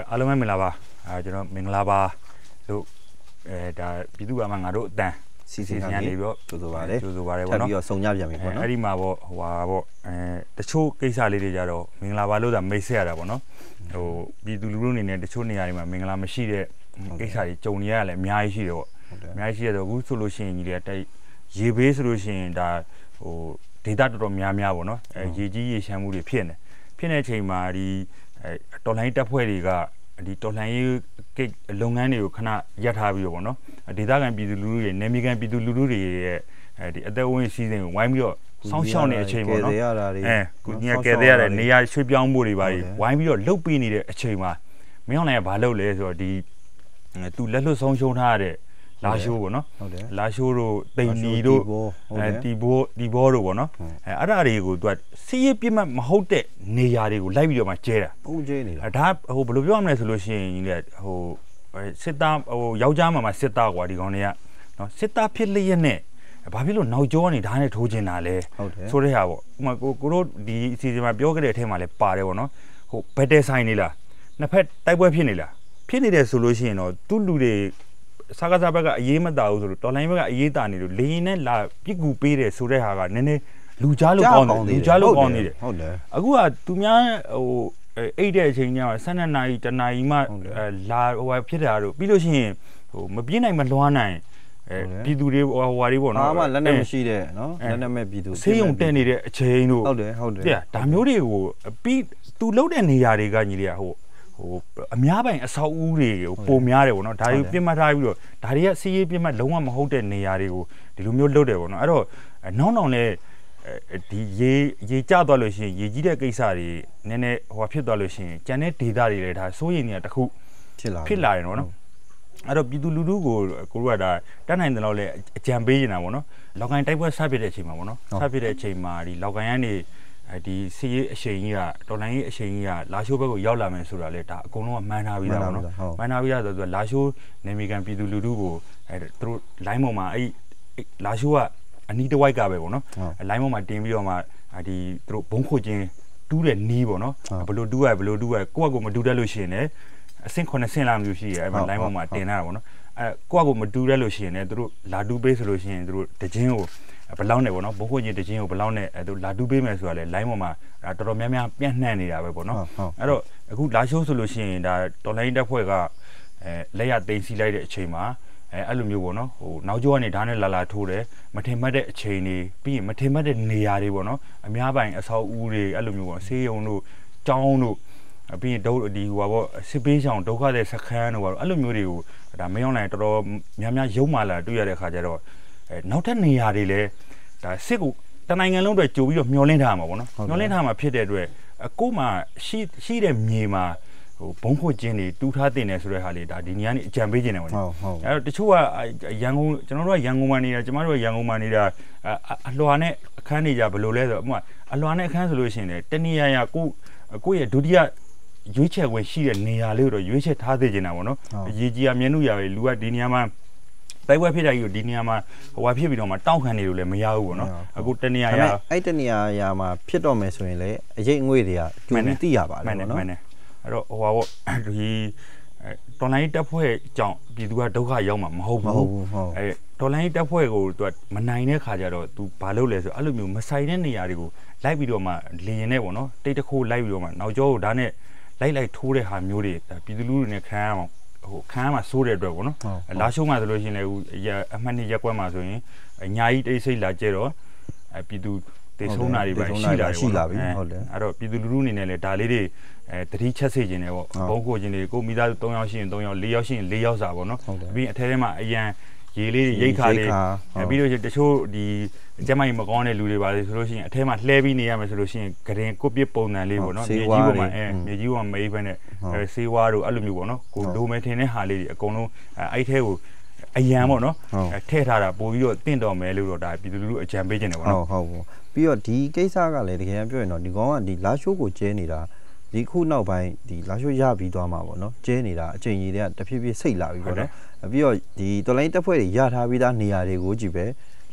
အားလုံးပဲမင်္ဂလာပါကျွန်တော်မင်္ဂလာပါလို့ဒါပြည်သူ့ဘာမှငါတို့အတန်စီစီညာနေပြီးတော့ကြိုးဆိုပါတယ်ပေါ့နော်ထပ်ပြီးတော့စုံညပြန်ပြီပေါ့နော်အဲ့ဒီမှာပေါ့ဟိုဟာပေါ့တချို့ကိစ္စလေးတွေကြတော့မင်္ဂလာပါလို့သာမိတ်ဆက်ရတာပေါ့နော်ဟိုပြည်သူလူထုအနေနဲ့တချို့နေရာတွေမှာမင်္ဂလာမရှိတဲ့ကိစ္စတွေကြုံနေရလည်းအများကြီးရှိတယ်ပေါ့အများကြီးရှိရတော့အခုဆိုလို့ရှိရင်ကြီးတွေတိုက်ရေဘေးဆိုလို့ရှိရင်ဒါဟိုဒေတာတော်တော်များများပေါ့နော်ရေကြီးရေရှမ်းမှုတွေဖြစ်နေတဲ့အချိန်မှာဒီတော်လိုင်းတပ်ဖွဲ့တွေကဒီတော်လိုင်းရေးကိလုပ်ငန်းတွေကိုခဏရပ်ထားပြီးတော့ပေါ့နော်ဒေသခံပြည်သူလူထုတွေနေမြေခံပြည်သူလူထုတွေရဲ့ဒီအသက်ဝင်စီးစဉ်ကိုဝိုင်းပြီးတော့စောင့်ရှောက်နေတဲ့အချိန်ပေါ့နော်ကုညီကဲတဲ့ရတယ်နေရာရွှေ့ပြောင်းမှုတွေပါဝိုင်းပြီးတော့လှုပ်ပေးနေတဲ့အချိန်မှာမင်းအောင်လည်းဘာလုပ်လဲဆိုတော့ဒီသူလက်လွတ်ဆုံးရှုံးထားတဲ့လာရှိုးပေါ့နော်လာရှိုးတို့တိန်နီတို့တီဘောတို့ပေါ့နော်အဲ့ဒါတွေကိုသူကစီးရပြတ်မဟုတ်တဲ့နေရာတွေကိုလိုက်ပြီးတော့မှကျဲတာပုံကျဲနေတာဒါဟိုဘယ်လိုပြောရမလဲဆိုလို့ရှိရင်ကြီးလေဟိုစစ်သားဟိုယောက်ျားမှာစစ်သားကွာဒီကောင်တွေကနော်စစ်သားဖြစ်လျက်နဲ့ဘာဖြစ်လို့နောက်ကျောကနေဓာတ်နဲ့ထိုးကျင်တာလဲဆိုတဲ့ဟာပေါ့ဥမာကိုတို့ဒီအစီအစဉ်မှာပြောခဲ့တဲ့အထက်မှာလည်းပါတယ်ပေါ့နော်ဟိုဘက်တဲဆိုင်နေလားနှစ်ဖက်တိုက်ပွဲဖြစ်နေလားဖြစ်နေတယ်ဆိုလို့ရှိရင်တော့သူ့လူတွေစားကစားဘက်ကအရေးမတာဘူးဆိုလို့တော်လိုင်းဘက်ကအရေးတာနေလို့လေရင်နဲ့လာပြစ်ကူပေးတယ်ဆိုတဲ့ဟာကနည်းနည်းလူကြားလို့ကောင်းတယ်လူကြားလို့ကောင်းနေတယ်ဟုတ်တယ်အခုကသူများဟိုအိတ်တဲ့အချိန်ကျတော့12နာရီတနာရီမှလာဟိုဖြစ်တာတို့ပြီးလို့ရှိရင်ဟိုမပြင်းနိုင်မလွှမ်းနိုင်ပြည်သူတွေဟိုဟာတွေပေါ့နော်အားမလက်နဲ့မရှိတဲ့နော်လက်နဲ့မဲ့ပြည်သူဆေးရုံတက်နေတဲ့အချိန်တို့ဟုတ်တယ်ဒါမျိုးတွေကိုပြီးသူလှုပ်တဲ့နေရာတွေကညီလေးကဟိုအများပိုင်အဆောက်အဦတွေကိုပုံများတယ်ပေါ့နော်ဒါတွေပြစ်မှတ်ထားပြီးတော့ဒါတွေကစီးရေးပြစ်မှတ်လုံးဝမဟုတ်တဲ့နေရာတွေကိုဒီလိုမျိုးလုပ်တယ်ပေါ့နော်အဲ့တော့နောက်လဲဒီရေကျသွားလို့ရှိရင်ရေကြီးတဲ့ကိစ္စတွေနည်းနည်းဟိုဖြစ်သွားလို့ရှိရင်ကျန်တဲ့ဒေသတွေလည်းဒါစိုးရိမ်နေတာတခုဖြစ်လာတယ်နော်အဲ့တော့ပြည်သူလူထုကိုကိုတို့ကဒါတတ်နိုင်တယ်လို့လည်းအကြံပေးနေတာပေါ့နော်လောက်ကိုင်းတိုက်ပွဲဆဖြစ်တဲ့အချိန်မှာပေါ့နော်ဆဖြစ်တဲ့အချိန်မှာဒီလောက်ကိုင်းကနေဒီစီးရေးအချိန်ကြီးကတော်လိုင်းရေးအချိန်ကြီးကလာရှိုးဘက်ကိုရောက်လာမယ်ဆိုတာလေဒါအကုန်လုံးကမှန်းထားပြီးသားပေါ့နော်မှန်းထားပြီးသားဆိုတော့လာရှိုးနေမီကန်ပြည်သူလူထုကိုသူတို့လိုင်းပေါ်မှာအဲ့လာရှိုးကအနီးတစ်ဝိုက်ကပဲပေါ့နော်လိုင်းပေါ်မှာတင်ပြီးတော့မှဒီသူတို့ဘုံခိုချင်းတူးတဲ့နီးပေါ့နော်ဘလို့တူးရကိုယ့်ကမတူးတတ်လို့ရှိရင်လည်းအဆင့်9ဆင့်လာမျိုးရှိရဲအဲ့မှာလိုင်းပေါ်မှာတင်ထားတာပေါ့နော်ကိုယ့်ကမတူးတတ်လို့ရှိရင်လည်းသူတို့လာတူးပေးဆိုလို့ရှိရင်သူတို့တခြင်းကိုဘလောက်နဲ့ပေါ့နော်ဘုံခိုချင်းတခြင်းကိုဘလောက်နဲ့သူလာတူးပေးမယ်ဆိုတာလေလိုင်းပေါ်မှာတော်တော်များများပြန့်နှံ့နေတာပဲပေါ့နော်အဲ့တော့အခုလာရှိုးဆိုလို့ရှိရင်ဒါတော်လိုင်းတက်ဖွဲ့ကလက်ရသိမ်းစီလိုက်တဲ့အချိန်မှာအဲ့လိုမျိုးပေါ့နော်ဟိုနောက်ကျောကနေဓာတ်နဲ့လာထိုးတယ်မထင်မှတ်တဲ့အချိန်တွေပြီးရင်မထင်မှတ်တဲ့နေရာတွေပေါ့နော်အများပိုင်အဆောက်အဦတွေအဲ့လိုမျိုးပေါ့ဆေးရုံတို့ကျောင်းတို့ပြီးရင်ဒီဟိုပါပေါ့စစ်ပေးဆောင်ဒုက္ခတဲ့စခန်းတို့ပါအဲ့လိုမျိုးတွေကိုဒါမင်းအောင်လိုင်းတော်တော်များများရုံမာလာတွေ့ရတဲ့ခါကျတော့နောက်ထပ်နေရာတွေလည်းဒါစစ်ကိုတနိုင်ငံလုံးအတွက်ကြိုပြီးတော့မျောလင်းထားမှာပေါ့နော်မျောလင်းထားမှာဖြစ်တဲ့အတွက်ကို့မှာရှိတဲ့မြေမှာဟိုဘုံခိုချင်းတွေတူးထားတင်တယ်ဆိုတဲ့ဟာလေးဒါဒီနေရာနေအကြံပေးခြင်းတယ်ပေါ့နော်အဲ့တော့တချို့ကရန်ကုန်ကျွန်တော်တို့ကရန်ကုန်မှာနေတာကျမတို့ကရန်ကုန်မှာနေတာအလွာနဲ့အခန်းနေကြဘယ်လိုလဲဆိုတော့ဥပမာအလွာနဲ့အခန်းဆိုလို့ရှိရင်တနေရာကိုယ့်ရဲ့ဒုတိယရွေးချယ်ခွင့်ရှိတဲ့နေရာလေးကိုတော့ရွေးချယ်ထားသေးခြင်းတာပေါ့နော်ရေကြီးရမြင်းနုရပဲလူကဒီနေရာမှာတိုက်ပွဲဖြစ်တာကြီးကိုဒီနေရာမှာဟိုဟာဖြစ်ပြီးတော့မှတောက်ခံနေလို့လည်းမရဘူးပေါ့နော်အခုတနေရာရအဲ့တနေရာမှာဖြစ်တော့မယ်ဆိုရင်လေအရေးအငွေ့တွေကကျူပြီးသိရပါလေနော်အဲ့တော့ဟိုဟာပေါ့ဒီတော်လိုင်းတက်ဖွဲ့ကြောင့်ပြည်သူကဒုက္ခရောက်မှာမဟုတ်ဘူးအဲတော်လိုင်းတက်ဖွဲ့ကိုသူကမနိုင်တဲ့ခါကျတော့ तू ဘာလုပ်လဲဆိုအဲ့လိုမျိုးမဆိုင်တဲ့နေရာတွေကိုလိုက်ပြီးတော့မှလင်းနေပေါ့နော်တိတ်တခိုးလိုက်ပြီးတော့မှနောက်ကျောကိုဒါနဲ့လိုက်ထိုးတဲ့ဟာမျိုးတွေပြည်သူလူထုတွေနဲ့ခံရအောင်ဟိုခန်းမှာစိုးတဲ့အတွက်ပေါ့နော်လာရှုံးမှာဆိုလို့ရှိရင်လည်းအမှတ်နှစ်ရက်ကွက်မှာဆိုရင်ညာကြီးတိတ်ဆိတ်လာကျဲတော့ပြည်သူတေဆုံးတာတွေပဲရှိလာပြီဟုတ်တယ်အဲ့တော့ပြည်သူလူထုအနေနဲ့လည်းဒါလေးတွေတတိချက်စေခြင်းတွေပေါ့ဘုံကိုခြင်းတွေကိုမိသားစု3ယောက်ရှိရင်3ယောက်4ယောက်ရှိရင်4ယောက်စာပေါ့နော်ပြီးအထဲထဲမှာအရန်ရေလေးရိတ်ခါလေးပြီးတော့တချို့ဒီကျမကြီးမကောင်းတဲ့လူတွေပါလေဆိုလို့ရှိရင်အထဲမှာလှဲပြီးနေရမယ်ဆိုလို့ရှိရင်ဂရင်ကိုပြစ်ပုံစံလေးပေါ့နော်မြေကြီးပေါ်မှာမြေကြီးပေါ်မှာမေးဖက်နဲ့ဆေးဝါးတို့အဲ့လိုမျိုးပေါ့နော်ကိုလိုမဲထင်တဲ့ဟာလေးတွေအကုန်လုံးအဲ့ထဲကိုအရန်ပေါ့နော်ထည့်ထားတာပို့ပြီးတော့တင့်တော်မယ်လို့တော့ဒါပြည်သူလူထုအကြံပေးခြင်းတယ်ပေါ့နော်ဟုတ်ပြီးတော့ဒီကိစ္စကလည်းတကယ်ပြောရင်တော့ဒီကောင်ကဒီလာရှိုးကိုကျဲနေတာဒီခုနောက်ပိုင်းဒီလာရှိုးရပြီးသွားမှာပေါ့နော်ကျဲနေတာအချိန်ကြီးတွေကတဖြည်းဖြည်းစိတ်လာပြီပေါ့နော်ပြီးတော့ဒီတော်လိုင်းတက်ဖွဲ့တွေရထားပြီးသားနေရာတွေကိုကြည့်ပဲ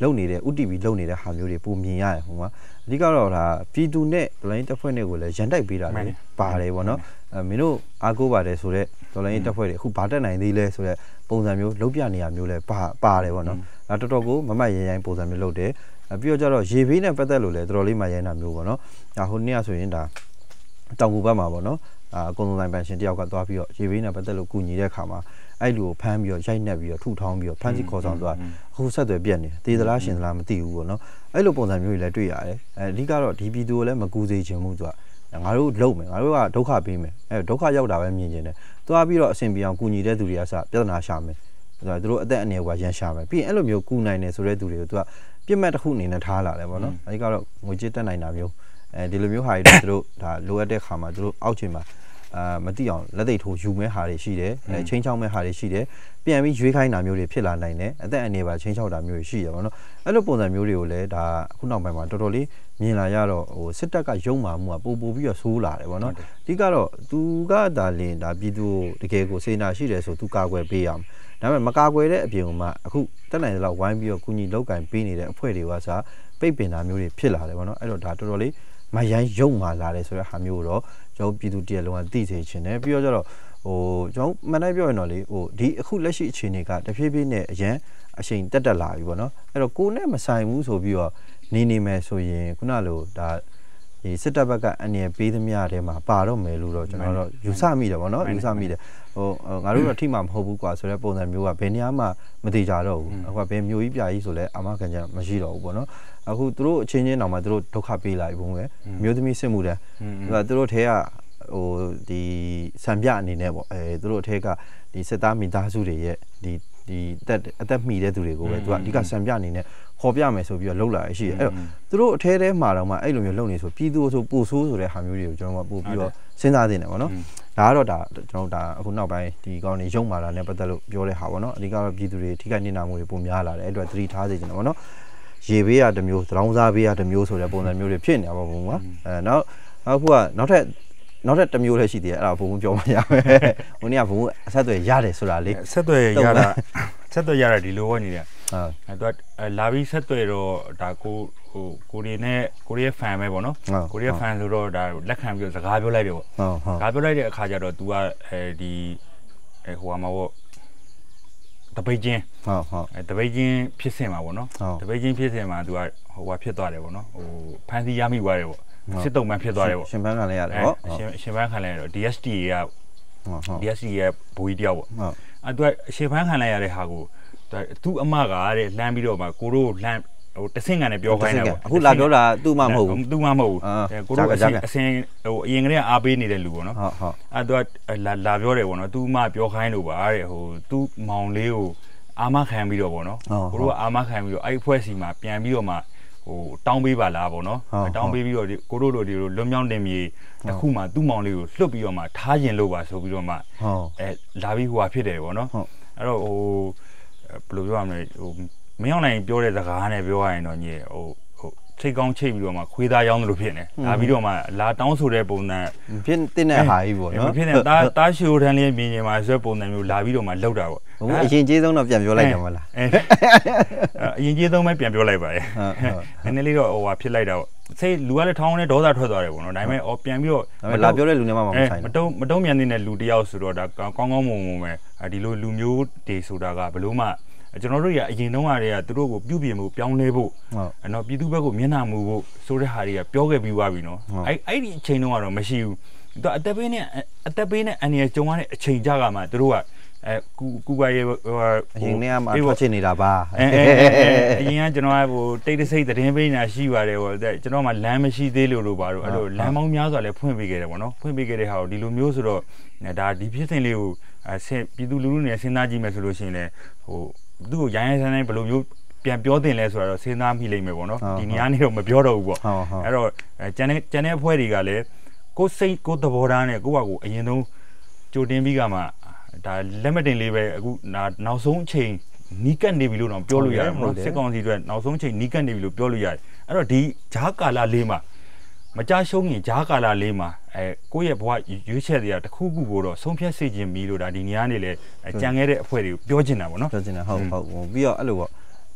လုံနေတဲ့ဥတီဗီလုံနေတဲ့ဟာမျိုးတွေပုံမြင်ရတယ်ဟိုမှာအဓိကတော့ဒါပြည်သူနဲ့ဒေါ်လာရင်းတပ်ဖွဲ့နဲ့ကိုလည်းရန်တိုက်ပေးတာလေပါတယ်ပေါ့နော်မင်းတို့အားကိုးပါတယ်ဆိုတော့ဒေါ်လာရင်းတပ်ဖွဲ့တွေအခုဘာတက်နိုင်သေးလဲဆိုတော့ပုံစံမျိုးလုံးပြနေရမျိုးလဲပါတယ်ပေါ့နော်ဒါတော်တော်ကိုမမတ်ရိုင်းပုံစံမျိုးလုပ်တယ်ပြီးတော့ကျတော့ရေဘေးနဲ့ပတ်သက်လို့လဲတော်တော်လေးမရိုင်းတာမျိုးပေါ့နော်ဒါဟိုနေ့ကဆိုရင်ဒါတောင်ကူဘက်မှာပေါ့နော်အကုန်လုံးတိုင်းပန်ရှင်တယောက်ကသွားပြီးတော့ရေဘေးနဲ့ပတ်သက်လို့ကူညီတဲ့အခါမှာအဲ့လိုဖမ်းပြီးတော့ရိုက်နှက်ပြီးတော့ထုထောင်းပြီးတော့ဖမ်းဆီးခေါ်ဆောင်သွားအခုဆက်သွယ်ပြက်နေတေးသလားရှင်သလားမသိဘူးပေါ့နော်အဲ့လိုပုံစံမျိုးတွေလည်းတွေ့ရတယ်အဓိကတော့ဒီပြည်သူကိုလည်းမကူစေချင်ဘူးသူကငါတို့လုံမယ်ငါတို့ကဒုက္ခပေးမယ်ဒုက္ခရောက်တာပဲမြင်ကျင်တယ်သွားပြီးတော့အဆင်ပြေအောင်ကူညီတဲ့သူတွေကစပြဿနာရှာမယ်သူတို့အသက်အနည်းကရန်ရှာမယ်ပြီးရင်အဲ့လိုမျိုးကူနိုင်တယ်ဆိုတဲ့သူတွေကိုသူကပြစ်မှတ်တစ်ခုအနေနဲ့ထားလာတယ်ပေါ့နော်အဓိကတော့ငွေကြေးတက်နိုင်တာမျိုးဒီလိုမျိုးဟာတွေသူတို့ဒါလိုအပ်တဲ့ခါမှာသူတို့အောက်ချိန်မှာမတိအောင်လက်သိထိုးယူမဲ့ဟာတွေရှိတယ်ချင်းချောင်းမဲ့ဟာတွေရှိတယ်ပြန်ပြီးရွေးခိုင်းတာမျိုးတွေဖြစ်လာနိုင်တယ်အသက်အနေပါချင်းချောက်တာမျိုးတွေရှိရပါတော့အဲ့လိုပုံစံမျိုးတွေကိုလည်းဒါခုနောက်ပိုင်းမှာတော်တော်လေးမြင်လာရတော့ဟိုစစ်တပ်ကရုံမာမှုကပို့ပြီးတော့ဆိုးလာတယ်ပေါ့နော်အဓိကတော့သူကဒါလင်းဒါပြည်သူတကယ်ကိုစေနာရှိတယ်ဆိုသူကာကွယ်ပေးရမယ်ဒါပေမဲ့မကာကွယ်တဲ့အပြင်မှာအခုတက်နိုင်တဲ့လောက်ဝိုင်းပြီးတော့ကုညီလောက်ကင်ပေးနေတဲ့အဖွဲ့တွေကစားပိတ်ပင်တာမျိုးတွေဖြစ်လာတယ်ပေါ့နော်အဲ့တော့ဒါတော်တော်လေးမရိုင်းရုံမာလာတယ်ဆိုတဲ့ဟာမျိုးတော့ကျွန်တော်ပြည်သူတရလုံးကသိစေချင်တယ်ပြီးတော့ကျတော့ဟိုကျွန်တော်မှန်တိုင်းပြောရင်တော့လေဟိုဒီအခုလက်ရှိအခြေအနေကတဖြည်းဖြည်းနဲ့အရန်အချိန်တက်လာပြီပေါ့နော်အဲ့တော့ကိုနဲ့မဆိုင်ဘူးဆိုပြီးတော့နေမယ်ဆိုရင်ခုနလိုဒါဒီစစ်တပ်ဘက်ကအန်ရပေးသမျှထဲမှာပါတော့မယ်လို့တော့ကျွန်တော်တို့ယူဆမိတယ်ပေါ့နော်ယူဆမိတယ်ဟိုငါတို့တော့ထိမှမဟုတ်ဘူးကွာဆိုတဲ့ပုံစံမျိုးကဘယ်နေရာမှမသေးကြတော့ဘူးအခုကဘယ်မျိုးကြီးပြာကြီးဆိုလဲအာမခံချက်မရှိတော့ဘူးပေါ့နော်အခုသူတို့အချင်းချင်းတောင်မှသူတို့ဒုက္ခပေးလာပြီဘုံပဲမျိုးသမီးစစ်မှုတန်းသူတို့ထဲကဟိုဒီစံပြအနေနဲ့ပေါ့သူတို့အထက်ကဒီစစ်သားမိသားစုတွေရဲ့ဒီအသက်မှီတဲ့သူတွေကိုပဲသူကအဓိကစံပြအနေနဲ့ခေါ်ပြမယ်ဆိုပြီးတော့လှုပ်လာရရှိတယ်အဲ့တော့သူတို့အထဲထဲမှာတော့မှအဲ့လိုမျိုးလှုပ်နေဆိုပြည်သူဆိုပို့ဆိုးဆိုတဲ့ဟာမျိုးတွေကိုကျွန်တော်ကပို့ပြီးတော့စဉ်းစားသင့်တယ်ပေါ့နော်ဒါကတော့ဒါကျွန်တော်ဒါအခုနောက်ပိုင်းဒီကောင်းနေရုံမာလာနဲ့ပတ်သက်လို့ပြောတဲ့ဟာပေါ့နော်အဓိကတော့ပြည်သူတွေထိခိုက်နေတာမျိုးတွေပုံများလာတယ်အဲ့အတွက်သတိထားစေချင်တယ်ပေါ့နော်ရေဘေးရတစ်မျိုးသရောင်းစားဘေးရတစ်မျိုးဆိုတဲ့ပုံစံမျိုးတွေဖြစ်နေတာပေါ့ဘုံကနောက်အခုကနောက်ထပ်တစ်မျိုးလည်းရှိသေးတယ်အဲ့ဒါဘုံပြောမှရမယ်ဟိုနေ့ကဘုံအဆက်အသွယ်ရတယ်ဆိုတာလေဆက်သွယ်ရတာဒီလိုဝင်နေတယ်သူကလာပြီးဆက်သွယ်တော့ဒါကိုရီနဲ့ကိုရီးယားဖန်ပဲပေါ့နော်ကိုရီးယားဖန်ဆိုတော့ဒါလက်ခံပြီးစကားပြောလိုက်တယ်ပေါ့စကားပြောလိုက်တဲ့အခါကျတော့ तू ကဒီဟိုမှာပေါ့တပိတ်ချင်းတပိတ်ချင်းဖြစ်စင်မှာပေါ့နော်တပိတ်ချင်းဖြစ်စင်မှာ तू ကဟိုဖြစ်သွားတယ်ပေါ့နော်ဟိုဖန်စီရမိသွားတယ်ပေါ့စစ်တုံးမှဖြစ်သွားတယ်ပေါ့ရှင်ပန်းခံလဲရတယ်ပေါ့ရှင်ပန်းခံလဲတော့ DST ကဘူကြီးတယောက်ပေါ့အဲ့ तू ရှင်ပန်းခံလဲရတဲ့ဟာကိုသူ့အမကတဲ့လှမ်းပြီးတော့မှကိုတို့လှမ်းဟိုတဆင့်ကန်နဲ့ပြောခိုင်းတာပေါ့အခုလာပြောတာသူ့မမဟုတ်ဘူးသူ့မမဟုတ်ဘူးကိုတို့အစင်ဟိုအရင်ကတည်းကအားပေးနေတဲ့လူပေါ့နော်အဲ့တော့လာပြောတယ်ပေါ့နော်သူ့မပြောခိုင်းလို့ပါတဲ့ဟိုသူ့မောင်လေးကိုအာမခံပြီးတော့ပေါ့နော်ကိုတို့ကအာမခံပြီးတော့အဲ့အဖွဲ့စီမှာပြန်ပြီးတော့မှဟိုတောင်းပေးပါလားပေါ့နော်တောင်းပေးပြီးတော့ကိုတို့တို့ဒီလိုလွန်မြောက်တင်မြေတစ်ခုမှသူ့မောင်လေးကိုလွတ်ပြီးတော့မှထားရင်လို့ပါဆိုပြီးတော့မှလာပြီးဟိုဟာဖြစ်တယ်ပေါ့နော်အဲ့တော့ဟိုဘယ်လိုပြောရမလဲဟိုမင်းအောင်နိုင်ပြောတဲ့စကားနဲ့ပြောရရင်တော့ညဟိုထိတ်ကောင်းချိတ်ပြီးတော့မှခွေးသားရောင်းလို့ဖြစ်နေလာပြီးတော့မှလာတောင်းဆိုတဲ့ပုံစံဖြစ်တဲ့ဟာကြီးပေါ့နော်ဖြစ်နေတားရှိုးထန်းလေးမြင်နေမှာဆိုတဲ့ပုံစံမျိုးလာပြီးတော့မှလောက်တာပေါ့အရင်ကျေးဆုံးတော့ပြန်ပြောလိုက်တယ်မလားအရင်ကျေးဆုံးပဲပြန်ပြောလိုက်ပါတယ်နည်းနည်းလေးတော့ဟိုဟာဖြစ်လိုက်တာပေါ့စိတ်လူကလည်းထောင်းနဲ့ဒေါသထွက်သွားတယ်ပေါ့နော်ဒါပေမဲ့ပြန်ပြီးတော့လာပြောတဲ့လူနဲ့မှမဆိုင်မတုံးမြန်နေတဲ့လူတယောက်ဆိုတော့ဒါကောင်းကောင်းမွန်မွန်ပဲဒီလိုလူမျိုးတွေဆိုတာကဘလို့မှကျွန်တော်တို့ကအရင်တုန်းကတည်းကသူတို့ကိုပြုပြင်မှုပြောင်းလဲဖို့နော်ပြည်သူဘက်ကိုမျက်နှာမူဖို့ဆိုတဲ့ဟာတွေကပြောခဲ့ပြီးသွားပြီနော်အဲ့ဒီအချိန်တုန်းကတော့မရှိဘူးသူအသက်ပေးနဲ့အန်ရကြုံရတဲ့အချိန်ကြကမှသူတို့ကကူပါရဲ့အရင်ကမှထွက်ချင်နေတာပါအရင်ကကျွန်တော်ကဟိုတိတ်တဆိတ်သတင်းပေးနေတာရှိပါတယ်ဟိုကျွန်တော်မှလမ်းမရှိသေးလို့ပါတော့အဲ့လိုလမ်းပေါင်းများစွာလည်းဖွင့်ပေးခဲ့တယ်ပေါ့နော်ဖွင့်ပေးခဲ့တဲ့ဟာကိုဒီလိုမျိုးဆိုတော့ဒါဒီဖြစ်စဉ်လေးကိုပြည်သူလူထုနဲ့စဉ်းစားကြည့်မယ်ဆိုလို့ရှိရင်လည်းဟိုသူ့ကိုရိုင်းရိုင်းဆိုင်ဘယ်လိုမျိုးပြန်ပြောတင်လဲဆိုတော့စဉ်းစားမိလိမ့်မယ်ပေါ့နော်ဒီနေရာနေတော့မပြောတော့ဘူးပေါ့အဲ့တော့ကျန်တဲ့အဖွဲ့တွေကလည်းကိုယ်စိတ်ကိုယ်သဘောထားနဲ့ကိုယ့်ဘာကိုအရင်ဆုံးကြိုတင်ပြီးကမှဒါလက်မတင်လေးပဲအခုနောက်ဆုံးအချိန်နီးကပ်နေပြီလို့တော့ပြောလို့ရတယ်ပေါ့နော်စစ်ကောင်စီအတွက်နောက်ဆုံးအချိန်နီးကပ်နေပြီလို့ပြောလို့ရတယ်အဲ့တော့ဒီဂျားကာလာလေးမှာမကြရှုံးရင်ဂျားကာလာလေးမှာကိုယ့်ရဲ့ဘဝရွေးချယ်စရာတစ်ခုခုကိုတော့ဆုံးဖြတ်စေခြင်းပြီးလို့ဒါဒီနေရာနေလေကြံခဲ့တဲ့အဖွဲ့တွေကိုပြောချင်တာပေါ့နော်ပြောချင်တာဟုတ်ပြီးတော့အဲ့လိုပေါ့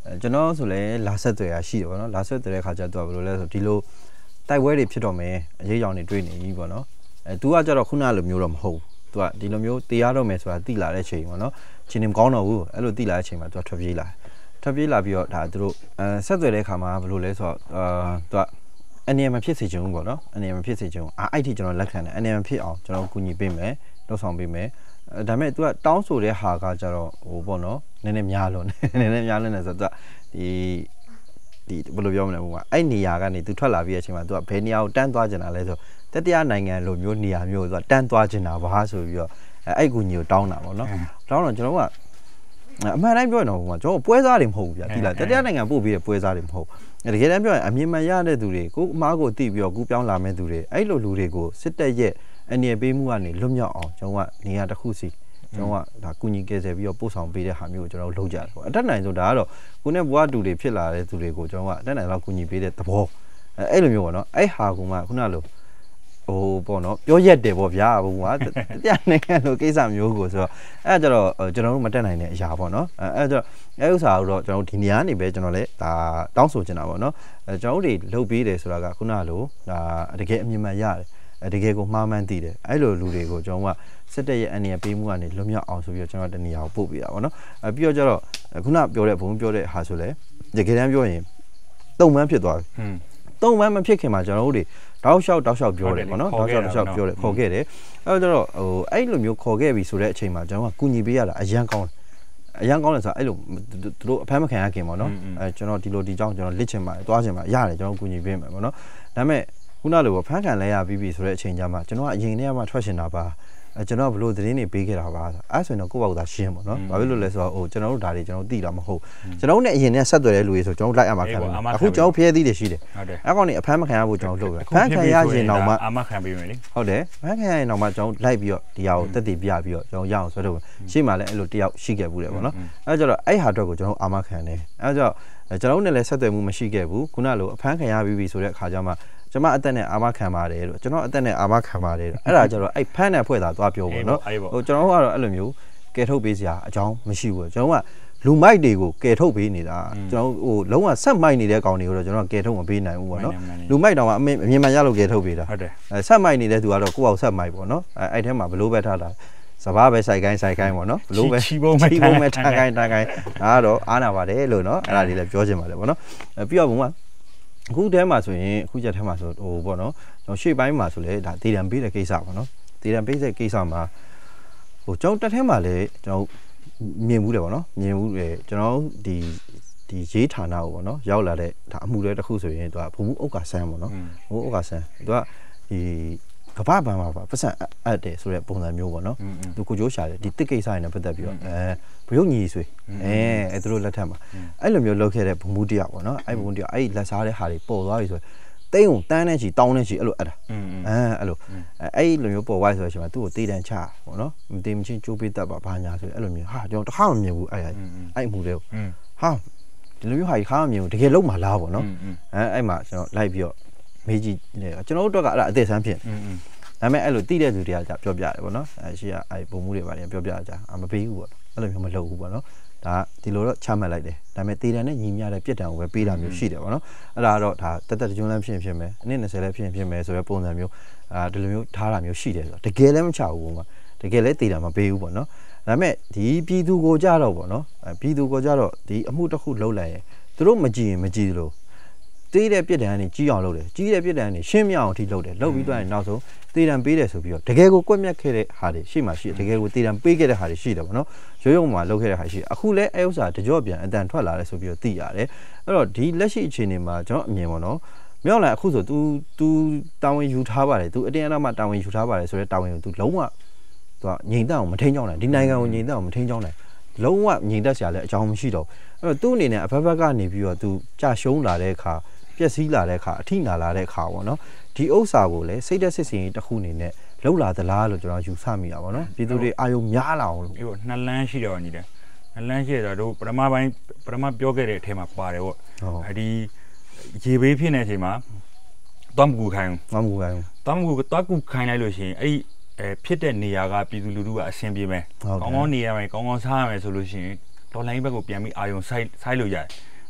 ကျွန်တော်ဆိုလဲလာဆက်တွေရရှိတယ်ပေါ့နော်လာဆက်တဲ့ခါကျတော့ဘယ်လိုလဲဆိုဒီလိုတိုက်ပွဲတွေဖြစ်တော့မယ်အရေးကြောင်တွေတွေးနေပြီပေါ့နော်သူကကြတော့ခုနလိုမျိုးတော့မဟုတ်သူကဒီလိုမျိုးတရားတော့မယ်ဆိုတာသိလာတဲ့ချိန်ပေါ့နော်ချင်းနေမကောင်းတော့ဘူးအဲ့လိုသိလာတဲ့ချိန်မှာသူကထွက်ပြေးလာပြီးတော့ဒါသူတို့ဆက်သွယ်တဲ့ခါမှာဘယ်လိုလဲဆိုတော့သူကအနေနဲ့မဖြစ်စေချင်ဘူးပေါ့နော်အနေနဲ့မဖြစ်စေချင်ဘူးအဲ့ဒီကျွန်တော်လက်ခံတယ်အနေနဲ့မဖြစ်အောင်ကျွန်တော်ကူညီပေးမယ်လှုပ်ဆောင်ပေးမယ်ဒါပေမဲ့ तू ကတောင်းဆိုတဲ့ဟာကကြတော့ဟိုပေါ့နော်နည်းနည်းများလို့နည်းနည်းများလို့နေဆိုတော့ तू ဒီဘယ်လိုပြောမလဲဘုံကအဲ့နေရာကနေ तू ထွက်လာပြီးတဲ့အချိန်မှာ तू ကဘယ်နေရာကိုတန်းသွားကျင်တာလဲဆိုတတိယနိုင်ငံလိုမျိုးနေရာမျိုးဆိုတော့တန်းသွားကျင်တာဘာဆိုပြီးတော့အဲ့ကူညီကိုတောင်းတာပေါ့နော်တောင်းတော့ကျွန်တော်ကအမှန်တိုင်းပြောရင်တော့ဘုံကကျွန်တော်ပွဲစားတွေမဟုတ်ဘူးဗျာဒီလားတတိယနိုင်ငံပို့ပြီးတဲ့ပွဲစားတွေမဟုတ်တကယ်တမ်းပြောရင်အမြင်မှန်ရတဲ့သူတွေကိုအမားကိုတိပြီးတော့ကူပြောင်းလာမဲ့သူတွေအဲ့လိုလူတွေကိုစစ်တပ်ရဲ့အနေပေးမှုကနေလွတ်မြောက်အောင်ကျွန်တော်ကနေရာတစ်ခုစီကျွန်တော်ကဒါကုညီကယ်ဆယ်ပြီးတော့ပို့ဆောင်ပေးတဲ့ဟာမျိုးကိုကျွန်တော်လုပ်ကြတယ်ပေါ့အတက်နိုင်ဆိုဒါကတော့ကိုနဲ့ဘွားတူတွေဖြစ်လာတဲ့သူတွေကိုကျွန်တော်ကအတက်နိုင်တော့ကုညီပေးတဲ့သဘောအဲ့လိုမျိုးပေါ့နော်အဲ့ဟာကမှခုနလိုဟိုပေါ့နော်ပြောရက်တယ်ပေါ့ဗျာဘုံကတရားနိုင်ငံလိုကိစ္စမျိုးကိုဆိုတော့အဲ့ကြတော့ကျွန်တော်တို့မတက်နိုင်တဲ့အရာပေါ့နော်အဲ့ကြတော့အဲ့ဥစ္စာကိုတော့ကျွန်တော်ဒီနေရာနေပဲကျွန်တော်လည်းဒါတောင်းဆိုချင်တာပေါ့နော်ကျွန်တော်တို့တွေလုပ်ပေးတယ်ဆိုတာကခုနလိုဒါတကယ်အမြင်မှန်ရတယ်တကယ်ကိုမှားမှန်းသိတယ်အဲ့လိုလူတွေကိုကျွန်တော်ကစစ်တပ်ရဲ့အနေနဲ့ပေးမှုကနေလွတ်မြောက်အောင်ဆိုပြီးတော့ကျွန်တော်တနေရာကိုပို့ပေးတာပေါ့နော်ပြီးတော့ကျတော့ခုနပြောတဲ့ဘုံပြောတဲ့ဟာဆိုလဲတကယ်တမ်းပြောရင်တုံမှန်းဖြစ်သွားပြီတုံမှန်းမဖြစ်ခင်မှာကျွန်တော်တို့တွေတောက်လျှောက်ပြောတယ်ပေါ့နော်တောက်လျှောက်ပြောတယ်ခေါ်ခဲ့တယ်အဲ့တော့ဟိုအဲ့လိုမျိုးခေါ်ခဲ့ပြီဆိုတဲ့အချိန်မှာကျွန်တော်ကကူညီပေးရတာအရန်ကောင်းတယ်ဆိုတော့အဲ့လိုသူတို့အဖမ်းမခံရခင်ပေါ့နော်ကျွန်တော်ဒီလိုဒီကြောင်းကျွန်တော်လစ်ချင်ပါတယ်တွားချင်ပါရတယ်ကျွန်တော်ကူညီပေးမယ်ပေါ့နော်ဒါပေမဲ့ခုနလိုဖမ်းခံလဲရပြီးပြီဆိုတဲ့အချိန်ကျမှကျွန်တော်ကအရင်တည်းကမှထွက်ရှင်တာပါကျွန်တော်ဘလို့သတင်းတွေပေးခဲ့တာပါအဲ့ဆိုရင်တော့ကိုယ့်ဘောက်သာရှင်းပေါ့နော်ဘာဖြစ်လို့လဲဆိုတော့ဟိုကျွန်တော်တို့ဒါတွေကျွန်တော်သိတာမဟုတ်ကျွန်တော်တို့နဲ့အရင်နဲ့ဆက်သွယ်တဲ့လူတွေဆိုကျွန်တော်လိုက်အမှာခံတယ်အခုကျွန်တော်ဖျဲသီးတွေရှိတယ်အဲ့ကောင်တွေအဖမ်းမခံရဘူးကျွန်တော်လုပ်တယ်ဖမ်းခံရရင်တော့မှအမခံပေးမယ်လေဟုတ်တယ်ဖမ်းခံရရင်တော့မှကျွန်တော်လိုက်ပြီးတော့ဒီဟာကိုတက်တည်ပြပြီးတော့ကျွန်တော်ရအောင်ဆွဲထုတ်ရှေ့မှာလည်းအဲ့လိုတယောက်ရှိခဲ့ဘူးတယ်ပေါ့နော်အဲ့ကြတော့အဲ့ဟာအတွက်ကိုကျွန်တော်အာမခံတယ်အဲ့ကြောင့်ကျွန်တော်တို့နဲ့လည်းဆက်သွယ်မှုမရှိခဲ့ဘူးခုနလိုအဖမ်းခံရပြီးပြီဆိုတဲ့အခါကျမှကျွန်မအသက်နဲ့အာမခံပါတယ်လို့ကျွန်တော်အသက်နဲ့အာမခံပါတယ်လို့အဲ့ဒါကျတော့အဲ့ဖမ်းတဲ့ဖွဲ့သားသွားပြောပေါ့နော်ဟိုကျွန်တော်တို့ကတော့အဲ့လိုမျိုးကယ်ထုတ်ပေးစရာအကြောင်းမရှိဘူးကျွန်တော်ကလူမိုက်တွေကိုကယ်ထုတ်ပေးနေတာကျွန်တော်ဟိုလုံးဝဆက်မိုက်နေတဲ့ကောင်တွေကိုတော့ကျွန်တော်ကယ်ထုတ်မပေးနိုင်ဘူးပေါ့နော်လူမိုက်တောင်မှအမြင်မှန်ရလို့ကယ်ထုတ်ပေးတာဟုတ်တယ်ဆက်မိုက်နေတဲ့သူကတော့ကိုယ့်အောင်ဆက်မိုက်ပေါ့နော်အဲ့ထဲမှာဘလို့ပဲထားတာစဘာပဲစိုက်ကိုင်းပေါ့နော်ဘလို့ပဲချီပုံမဲ့ထားကိုင်းဒါကတော့အားနာပါတယ်လို့နော်အဲ့ဒါလေးလည်းပြောချင်ပါတယ်ပေါ့နော်ပြီးတော့ဘုံကအခုထဲမှာဆိုရင်အခုချက်ထဲမှာဆိုဟိုပေါ့နော်ကျွန်တော်ရှေ့ပိုင်းမှာဆိုလဲဒါဒေတံပေးတဲ့ကိစ္စပေါ့နော်ဒေတံပေးတဲ့ကိစ္စမှာဟိုကျွန်တော်တက်ထဲမှာလဲကျွန်တော်မြင်မှုတယ်ပေါ့နော်မြင်မှုတယ်ကျွန်တော်ဒီရေးဌာနကိုပေါ့နော်ရောက်လာတဲ့ဒါအမှုတွေတစ်ခုဆိုရင်သူကဘုံမှုဥက္ကာဆန်းပေါ့နော်ဘုံဥက္ကာဆန်းသူကဒီကဘာဘန်မှာပတ်စံအပ်တယ်ဆိုတဲ့ပုံစံမျိုးပေါ့နော်သူကိုကြိုးရှာတယ်ဒီတစ်ကိစ္စနဲ့ပတ်သက်ပြီးတော့ဘရုပ်ညီဆွေအဲသူတို့လက်ထက်မှာအဲ့လိုမျိုးလုပ်ခဲ့တဲ့ဘုံမှုတရားပေါ့နော်အဲ့ဘုံတရားအဲ့လက်စားတဲ့ဟာတွေပေါ်သွားပြီဆိုတိတ်ုံတန်းနဲ့ချီတောင်းနဲ့ချီအဲ့လိုအဲ့ဒါအဲ့လိုအဲ့လိုမျိုးပေါ်သွားဆိုတဲ့အချိန်မှာသူ့ကိုတေးတန်းချပေါ့နော်မတေးမချင်းကြိုးပေးတတ်ပါဘာညာဆိုအဲ့လိုမျိုးဟာကျွန်တော်တခါမှမမြင်ဘူးအဲ့အမှုတွေကိုဟာဒီလိုမျိုးဟာကြီးခါမှမမြင်ဘူးတကယ်လုံးမလားပေါ့နော်အဲ့မှာကျွန်တော်လိုက်ပြီးတော့မေးကြည့်နေကျွန်တော်တို့ကအဲ့ဒါအသက်ဆန်းဖြစ်ဒါပေမဲ့အဲ့လိုတိတဲ့သူတွေကပြောပြတယ်ပေါ့နော်ရှေ့ကအဲ့ပုံမှုတွေပါတယ်ပြောပြကြမပေးဘူးပေါ့အဲ့လိုမျိုးမလုပ်ဘူးပေါ့နော်ဒါဒီလိုတော့ချမှတ်လိုက်တယ်ဒါပေမဲ့တေတံနဲ့ညီမျှတဲ့ပြစ်ဒဏ်ကိုပဲပေးတာမျိုးရှိတယ်ပေါ့နော်အဲ့ဒါကတော့ဒါတက်ကျွန်းလမ်းဖြစ်မယ်အနည်း20လည်းဖြစ်မယ်ဆိုတဲ့ပုံစံမျိုးဒီလိုမျိုးထားတာမျိုးရှိတယ်ဆိုတော့တကယ်လည်းမချဘူးပေါ့တကယ်လည်းတေတံမပေးဘူးပေါ့နော်ဒါပေမဲ့ဒီပြည်သူကိုကြတော့ပေါ့နော်ပြည်သူကိုကြတော့ဒီအမှုတစ်ခုလုံးလိုက်ရင်သူတို့မကြည့်ရင်မကြည့်လို့တေးတဲ့ပြစ်ဒဏ်ကနေကြီးအောင်လုပ်တယ်ကြီးတဲ့ပြစ်ဒဏ်ကနေရှင်းမြအောင်အထိလုပ်တယ်လုပ်ပြီးတော့နောက်ဆုံးတေတံပေးတယ်ဆိုပြီးတော့တကယ်ကိုကွက်မြက်ခဲ့တဲ့ဟာတွေရှိမှရှိတယ်တကယ်ကိုတေတံပေးခဲ့တဲ့ဟာတွေရှိတယ်ပေါ့နော်ရုံမှာလုပ်ခဲ့တဲ့ဟာရှိအခုလဲအဲဥစ္စာတကြော့ပြန်အတန်ထွက်လာတယ်ဆိုပြီးတော့သိရတယ်အဲ့တော့ဒီလက်ရှိအခြေအနေမှာကျွန်တော်အမြင်ပေါ့နော်မြောက်လာအခုဆို तू တာဝန်ယူထားပါတယ် तू အတင်းအဓမ္မတာဝန်ယူထားပါတယ်ဆိုတဲ့တာဝန်ကို तू လုံးဝ तू ငြိမ်သက်အောင်မထိန်ချောင်းနိုင်ဒီနိုင်ငံကိုငြိမ်သက်အောင်မထိန်ချောင်းနိုင်လုံးဝငြိမ်သက်စရာလည်းအကြောင်းမရှိတော့အဲ့တော့သူ့အနေနဲ့အဖက်ဖက်ကနေပြီးတော့ तू ကြာရှုံးလာတဲ့အခါပျက်စီးလာတဲ့အခါအထိနာလာတဲ့အခါပေါ့နော်ဒီဥစ္စာကိုလည်းစိတ်သက်စစ်စင်တစ်ခုအနေနဲ့လှုပ်လာသလားလို့ကျွန်တော်ယူဆမိတာပေါ့နော်ပြည်သူတွေအာယုံများလာအောင်လို့အေးပေါ့နှစ်လန်းရှိတော့ညီတယ်နှစ်လန်းရှိတော့တို့ပထမပြောခဲ့တဲ့အထက်မှာပါတယ်ပေါ့ဒီရေဘေးဖြစ်နေတဲ့အချိန်မှာတွားမကူခိုင်းလိုက်လို့ရှိရင်အဲ့ဖြစ်တဲ့နေရာကပြည်သူလူထုကအဆင်ပြေမယ်ကောင်းကောင်းနေရမယ်ကောင်းကောင်းစားရမယ်ဆိုလို့ရှိရင်ဒေါ်လာဘက်ကိုပြန်ပြီးအာယုံဆိုင်လို့ရတယ်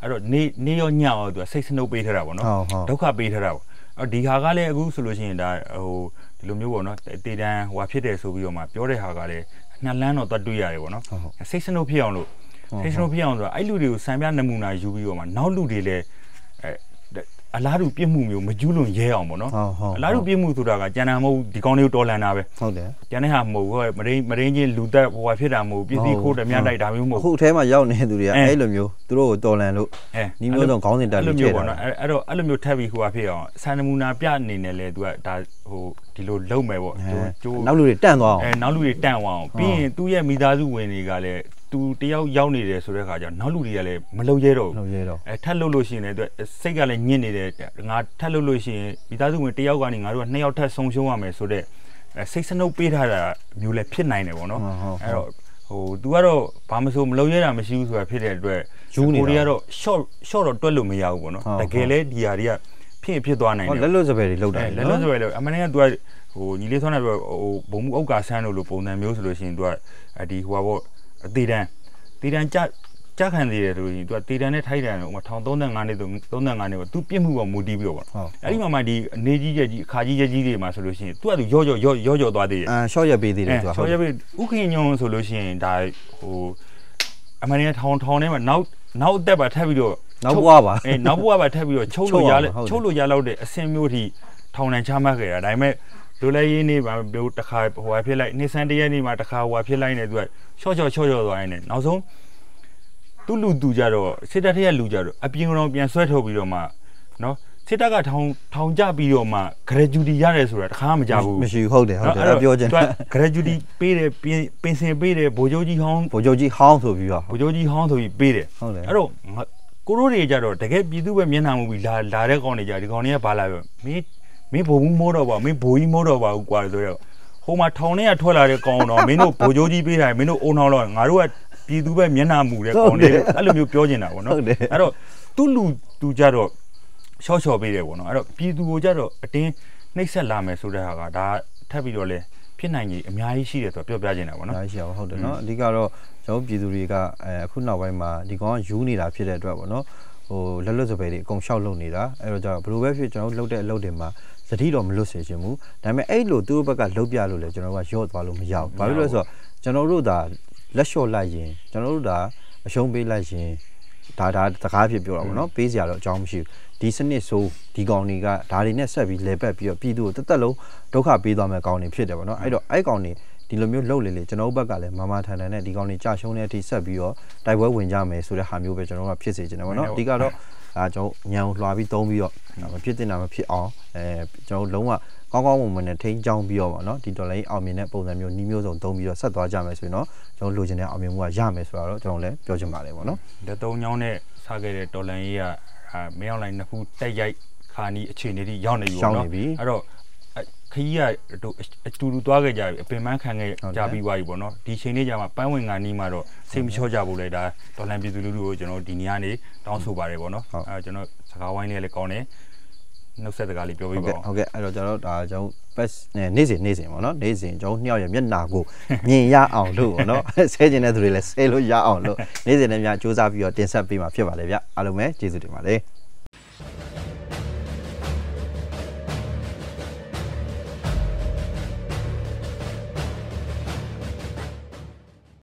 အဲ့တော့နေရောညရောသူကစိတ်စနှုတ်ပေးထားတာပေါ့နော်ဒုက္ခပေးထားတာပေါ့အဲ့ဒီဟာကလည်းအခုဆိုလို့ရှိရင်ဒါဟိုဒီလိုမျိုးပေါ့နော်တေတန်းဟိုဖြစ်တယ်ဆိုပြီးတော့မှပြောတဲ့ဟာကလည်းနှစ်လမ်းတော့တွေ့ရတယ်ပေါ့နော်စိတ်စနှုတ်ဖြစ်အောင်လို့စိတ်စနှုတ်ဖြစ်အောင်ဆိုတော့အဲ့လူတွေကိုစံပြနမူနာယူပြီးတော့မှနောက်လူတွေလည်းအလားတူပြစ်မှုမျိုးမကျူးလွန်ရဲအောင်ပေါ့နော်အလားတူပြစ်မှုဆိုတာကကျန်တာမဟုတ်ဒီကောင်းလေးကိုတော်လန်တာပဲဟုတ်တယ်ကျန်တဲ့ဟာမဟုတ်ဘူးမရင်းချင်းလူသက်ဟိုဖြစ်တာမဟုတ်ပစ္စည်းခိုးတမြတိုက်ဒါမျိုးမဟုတ်ခုအထဲမှာရောက်နေတဲ့သူတွေကအဲ့လိုမျိုးသူတို့ကိုတော်လန်လို့ဒီမျိုးတော့ခေါင်းစဉ်တက်လို့ဖြစ်တာအဲ့တော့အဲ့လိုမျိုးထပ်ပြီးဟိုဖြစ်အောင်စံနမူနာပြအနေနဲ့လဲသူကဒါဟိုဒီလိုလုံမယ်ပေါ့နောက်လူတွေတန့်သွားအောင်နောက်လူတွေတန့်သွားအောင်ပြီးရင်သူ့ရဲ့မိသားစုဝင်တွေကလည်းသူတယောက်ရောက်နေတယ်ဆိုတဲ့ခါကျနောက်လူတွေကလည်းမလုံရဲတော့ထပ်လုံလို့ရှိရင်လည်းစိတ်ကလည်းညစ်နေတယ်ငါထပ်လုံလို့ရှိရင်မိသားစုဝင်တယောက်ကနေငါတို့က2ယောက်ထပ်ဆုံးရှုံးရမယ်ဆိုတော့စိတ်စနှုတ်ပေးထားတာမျိုးလည်းဖြစ်နိုင်တယ်ပေါ့နော်အဲ့တော့ဟို तू ကတော့ဘာမဆိုမလုံရဲတာမရှိဘူးဆိုတာဖြစ်တဲ့အတွက်ကိုတွေကတော့ short တော့တွက်လို့မရဘူးပေါ့နော်တကယ်လဲဒီဟာတွေကဖြစ်သွားနိုင်တယ်လက်လွတ်စပယ်တွေလောက်တာလက်လွတ်စပယ်လို့အမှန်တကယ် तू ကဟိုညီလေးဆောင်းနေပြောဟိုဘုံမှုဥက္ကာဆန်းလို့ပုံစံမျိုးဆိုလို့ရှိရင် तू ကဒီဟိုပေါ့အသေးတန်းကြခံနေတယ်ဆိုရင် तू ကတေတန်းနဲ့ထိုက်တန်းတော့ဥမာ1035နှစ်35နှစ်ပေါ့ तू ပြစ်မှုပေါ်မူတည်ပြီးတော့ပေါ့အဲ့ဒီမှာဒီအနေကြီးကြီးအခါကြီးကြီးတွေမှာဆိုလို့ရှိရင် तू ကသူရောသွားသေးတယ်ရှော့ရက်ပေးသေးတယ် तू ရှော့ရက်ပေးဥခင်ညုံဆိုလို့ရှိရင်ဒါဟိုအမှန်တကယ်ထောင်ထဲမှာနောက်အသက်ပါထပ်ပြီးတော့နောက်ဘွားပါနောက်ဘွားပါထပ်ပြီးတော့ချုပ်လို့ရလောက်တဲ့အဆင်မျိုးထိထောင်တန်းချမှတ်ခဲ့တာဒါပေမဲ့လိုလဲရင်းနေပါဘိုးတစ်ခါဟိုဖြစ်လိုက်နေစန်တရက်နေမှာတစ်ခါဟိုဖြစ်လိုက်နေ तू ကချော့သွားရင်နောက်ဆုံးသူ့လူကြတော့စစ်တပ်ထက်လူကြတော့အပြင်ကောင်ပြန်ဆွဲထုတ်ပြီးတော့မှနော်စစ်တပ်ကထောင်ကြပြီးတော့မှ gratuity ရတယ်ဆိုတာတခါမှမကြဘူးမရှိဟုတ်တယ်ပြောချင်တယ် gratuity ပေးတယ်ပင်စင်ပေးတယ်ဗိုလ်ချုပ်ကြီးဟောင်းဆိုပြီးတော့ဗိုလ်ချုပ်ကြီးဟောင်းဆိုပြီးပေးတယ်ဟုတ်တယ်အဲ့တော့ကိုရိုးတွေကြတော့တကယ်ပြည်သူပဲမျက်နှာမူပြီးလာတဲ့ကောင်တွေကြဒီကောင်တွေကဘာလာပြောမင်းဘိုးဘူးမိုးတော့ပါမင်းဘိုးကြီးမိုးတော့ပါဘူးကွာဆိုတော့ဟိုမှာထောင်ထဲကထွက်လာတဲ့ကောင်တော့မင်းတို့ဗိုလ်ချုပ်ကြီးပေးတာမင်းတို့အုံအောင်တော့ငါတို့ကပြည်သူပဲမျက်နှာမူတဲ့ကောင်တွေအဲ့လိုမျိုးပြောနေတာပေါ့နော်အဲ့တော့သူကြတော့ရှော့ပေးတယ်ပေါ့နော်အဲ့တော့ပြည်သူကိုကြတော့အတင်းနှိပ်ဆက်လာမယ်ဆိုတဲ့ဟာကဒါထပ်ပြီးတော့လဲဖြစ်နိုင်ကြီးအများကြီးရှိတယ်ဆိုတော့ပြောပြချင်တာပေါ့နော်အများကြီးရှိအောင်ဟုတ်တယ်နော်အဓိကတော့ကျွန်တော်ပြည်သူတွေကအခုနောက်ပိုင်းမှာဒီကောင်ကယူနေတာဖြစ်တဲ့အတွက်ပေါ့နော်ဟိုလက်လွတ်စပယ်တွေအကုန်ရှောက်လုပ်နေတာအဲ့တော့ကျတော့ဘယ်လိုပဲဖြစ်ကျွန်တော်တို့လုပ်တဲ့အလုပ်တွေမှာသတိတော့မလွတ်စေချင်ဘူးဒါပေမဲ့အဲ့လိုသူတို့ဘက်ကလှုပ်ပြလို့လဲကျွန်တော်တို့ကရော့သွားလို့မရဘူးဘာဖြစ်လို့လဲဆိုတော့ကျွန်တော်တို့ဒါလက်လျှော့လိုက်ရင်ကျွန်တော်တို့ဒါအရှုံးပေးလိုက်ရင်ဒါတကားဖြစ်ပြောတာပေါ့နော်ပေးစရာတော့အကြောင်းမရှိဘူးဒီစနစ်ဆိုဒီကောင်တွေကဒါတွေနဲ့ဆက်ပြီးလဲပတ်ပြီးတော့ပြည်သူကိုတက်လုံးဒုက္ခပေးသွားမယ်ကောင်တွေဖြစ်တယ်ပေါ့နော်အဲ့တော့အဲ့ကောင်တွေဒီလိုမျိုးလှုပ်လေကျွန်တော်တို့ဘက်ကလည်းမာထန်နဲ့ဒီကောင်တွေကြာရှုံးတဲ့အထိဆက်ပြီးတော့တိုက်ပွဲဝင်ကြမယ်ဆိုတဲ့ဟာမျိုးပဲကျွန်တော်တို့ကဖြစ်စေချင်တယ်ပေါ့နော်အဓိကတော့ကျွန်တော်ညံလွှာပြီးသုံးပြီးတော့မဖြစ်တင်တာမဖြစ်အောင်ကျွန်တော်လုံးဝကောင်းမွန်နဲ့ထိန်းချောင်းပြီးတော့ပေါ့နော်ဒီဒေါ်လာကြီးအောင်မြင်တဲ့ပုံစံမျိုးနှီးမျိုးစုံသုံးပြီးတော့ဆက်သွားကြမယ်ဆိုရင်တော့ကျွန်တော်လိုချင်တဲ့အောင်မြင်မှုကရမယ်ဆိုတော့ကျွန်တော်လည်းပြောချင်ပါတယ်ပေါ့နော်လက်သုံးချောင်းနဲ့စားခဲ့တဲ့ဒေါ်လာကြီးကမင်းအောင်လိုင်းနှစ်ခုတက်ရိုက်ခါနီးအခြေအနေထိရောက်နေပြီပေါ့နော်အဲ့တော့ခကြီးကအတူတူသွားခဲ့ကြပြီအပင်ပန်းခံခဲ့ကြပြီးသွားပြီပေါ့နော်ဒီချိန်လေးကြာမှပန်းဝင်ငါနီးမှာတော့စိတ်မချော့ကြဘူးလေဒါဒေါ်လာပြည်သူလူထုကိုကျွန်တော်ဒီနေရာနေတောင်းဆိုပါတယ်ပေါ့နော်အဲကျွန်တော်စကားဝိုင်းလေးလည်းကောင်းတယ်နှုတ်ဆက်စကားလေးပြောပြပါဦးဟုတ်ကဲ့အဲ့တော့ကျွန်တော်ဒါကျွန်တော်ပတ်နေ့စဉ်ပေါ့နော်နေ့စဉ်ကျွန်တော်နှစ်ယောက်ရဲ့မျက်နှာကိုမြင်ရအောင်လို့ပေါ့နော်ဆဲကျင်တဲ့သူတွေလည်းဆဲလို့ရအောင်လို့နေ့စဉ်နဲ့များစူးစမ်းပြီးတော့တင်ဆက်ပေးမှာဖြစ်ပါလေဗျအားလုံးပဲကျေးဇူးတင်ပါတယ်